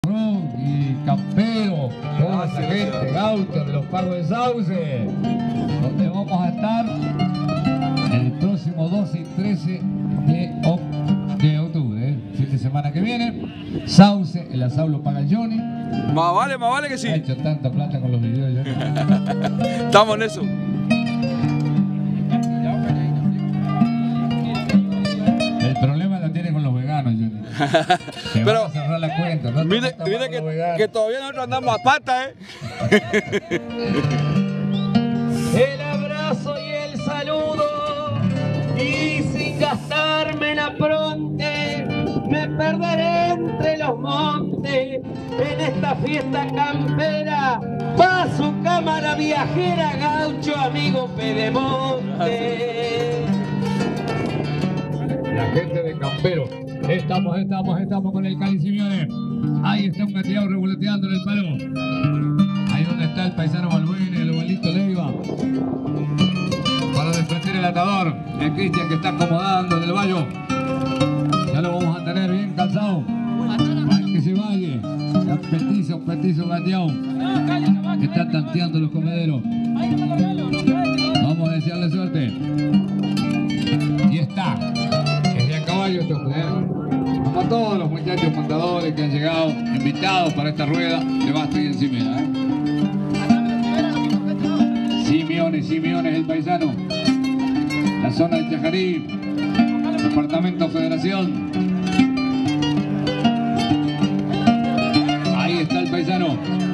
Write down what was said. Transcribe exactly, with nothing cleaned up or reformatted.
Y Campero, toda esa gente, Gaucho de los Pagos de Sauce, donde vamos a estar el próximo doce y trece de, de octubre, ¿eh? Fin de semana que viene. Sauce, el asado lo paga Johnny. Más vale, más vale que sí. Ha hecho tanta plata con los videos, Johnny. Estamos en eso. El problema lo tiene con los veganos, Johnny. Te Pero van a cerrar la cuenta, ¿no? mire, mire que, que todavía nosotros andamos a pata, ¿eh? El abrazo y el saludo, y sin gastarme la pronte, me perderé entre los montes, en esta fiesta campera, pa' su cámara viajera, Gaucho, amigo Pedemonte. La gente de Campero. Estamos, estamos, estamos con el Cali Simeone. Ahí está un gateado revoloteando en el palo. Ahí donde está el paisano Balbuena, el ovalito Leiva. Para defender el atador. El Cristian que está acomodando en el vallo. Ya lo vamos a tener bien calzado. Para que se vaya. Un petizo, un petizo gateado. Que está tanteando los comederos. Vamos a desearle suerte. Y está. Caballo, como a todos los muchachos montadores que han llegado, invitados para esta rueda de Basta y Encimera, ¿eh? Simeone, Simeone es el paisano, la zona de Chajarí, departamento Federación. Ahí está el paisano.